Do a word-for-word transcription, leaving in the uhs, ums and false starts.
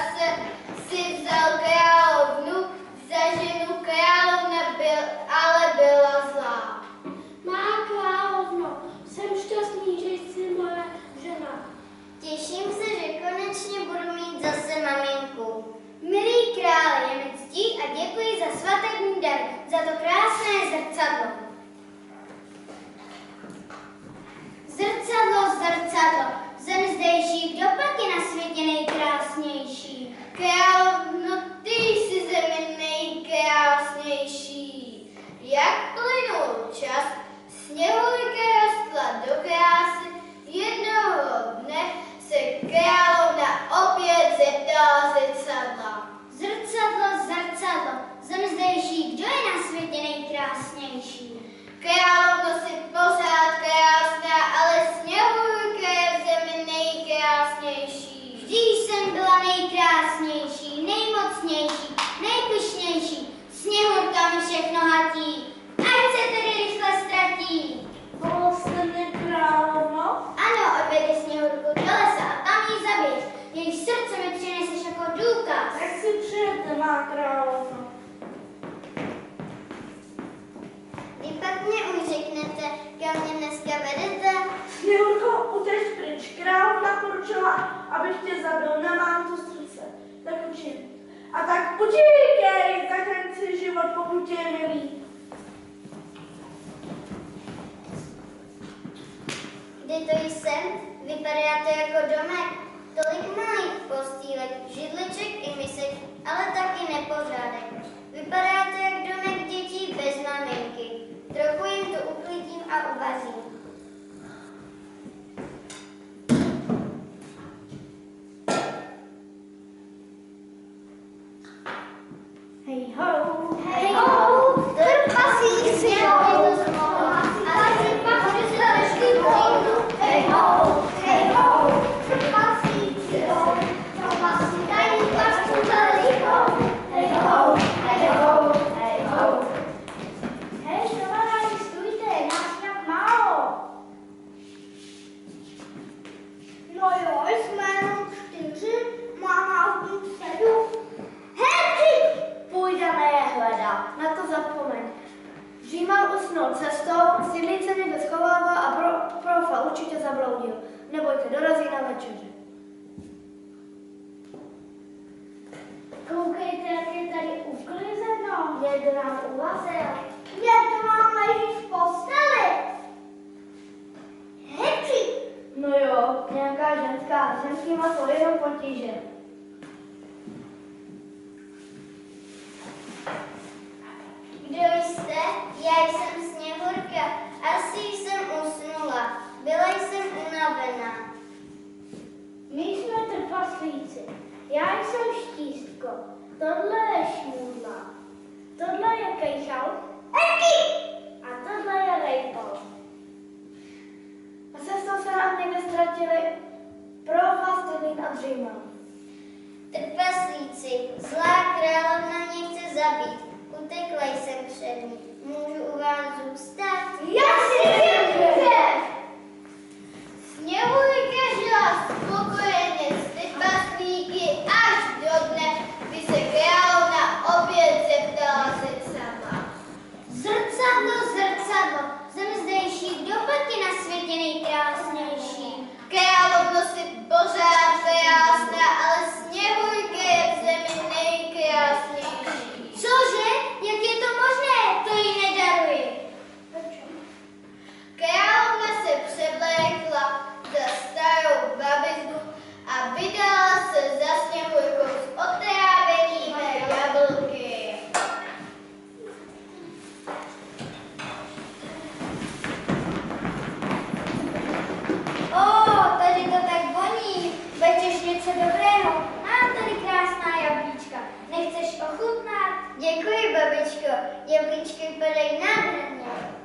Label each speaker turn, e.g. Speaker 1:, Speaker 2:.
Speaker 1: zase si vzal královnu, za ženu královna byl, ale byla zlá.
Speaker 2: Má královno, jsem šťastný, že jsi moje žena.
Speaker 1: Těším se, že konečně budu mít zase maminku. Milý krále, je mi ctí a děkuji za svatební dar, za to krásné zrcadlo. Zrcadlo, zrcadlo, zem zdejší, kdo pak je na světě nejkrásnější? Královno, ty jsi zemi nejkrásnější. Jak plynul čas, sněhurka rostla do krásy, jednoho dne se královna opět zeptala zrcadla. Zrcadlo, zrcadlo, zem zdejší, kdo je na světě nejkrásnější? Královno, si pořád krásná, ale sněhurka je v zemi nejkrásnější. Vždyť jsem byla nejkrásnější, nejmocnější, nejpyšnější, sněhurka mi všechno hatí, ať se tedy rychle ztratí.
Speaker 2: Volal jste mě královno?
Speaker 1: Ano, odvedi sněhurku do lesa a tam ji zabij. Její srdce mi přineseš jako důkaz.
Speaker 2: Jak si přijete, má královno?
Speaker 1: Vy pak mě už řeknete, kam mě dneska vedete?
Speaker 2: Sněhurko, uteč pryč. Královna poručila, abych tě zabil, nemám to srdce. Tak učím. A tak utíkej, zachraň si život, pokud tě je milý.
Speaker 1: Kdy to jsem? Vypadá to jako domek. Tolik malých postýlek, židliček i misek, ale taky nepořádek. Vypadá to jak domek dětí bez maminky. Trochu jim to uklidím a uvařím.
Speaker 2: Hej ho,
Speaker 1: Hej ho, trpasík sněhu zmohla, a si pak přestaneš klínu. Hej ho, hej ho, trpasík sněhu, trpasík dají pašku veliko. Hej ho, hej ho, hej ho.
Speaker 2: hej, kamarádi, stůjte, nás nějak málo.
Speaker 1: No jo, jsme jenom čtyři, má nás být sedm. Hej,
Speaker 2: Půjdeme je hledat, na to zapomeň. Římal usnul cestou, sídlice někde schovával a pro, profa určitě zabloudil. Nebojte, dorazí na večeři.
Speaker 1: koukejte, jak je tady uklizeno.
Speaker 2: Někdo nám uvařil.
Speaker 1: Někdo máme jít v posteli. Heci.
Speaker 2: No jo, nějaká ženská, ženskýma jsou jenom potíže.
Speaker 1: Kdo jste? Já jsem Sněhurka. Asi jsem usnula. Byla jsem unavená.
Speaker 2: My jsme trpaslíci. Já jsem Štístko. Tohle je Šmůdla. Tohle je Kejšal.
Speaker 1: Eki!
Speaker 2: A tohle je Rejpal. A cestou se nám někde ztratili Profa, Stydlín a Dřímal.
Speaker 1: Trpaslíci, zlá královna mě chce zabít. Utekla jsem před ní. Můžu u vás zůstat?
Speaker 2: Jasně!
Speaker 1: Sněhurka žila spokojeně s trpaslíky až do dne, kdy se královna opět zeptala zrcadla. Zrcadlo, zrcadlo, zem zdejší, kdo pak je na světě nejkrásnější? Královno, si pořád krásná, ale Sněhurka je v zemi nejkrásnější. Cože? Jak je to možné? To jí nedaruji. Královna se převlékla za starou babiznu a vydala se za Sněhurkou s otrávenými jablky. Ó, tady to tak voní. Večeš něco dobrého? Mám tady krásná jablíčka. Nechceš ochutnat? Děkuji, babičko. Jablíčky vypadají nádherně.